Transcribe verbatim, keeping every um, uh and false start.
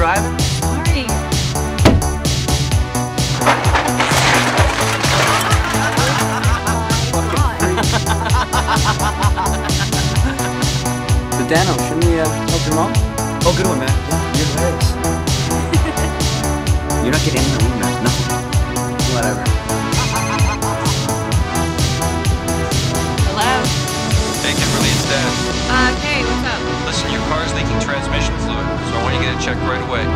driving? Sorry. But Dano, shouldn't we uh, help your mom? Oh, good one, man. Your legs. You're not getting in the room, man. Nothing. Whatever. Hello? Hey, Kimberly, it's Dad. Uh, hey, what's up? Listen, your car's leaking transmission fluid, so I want you to get it checked right away.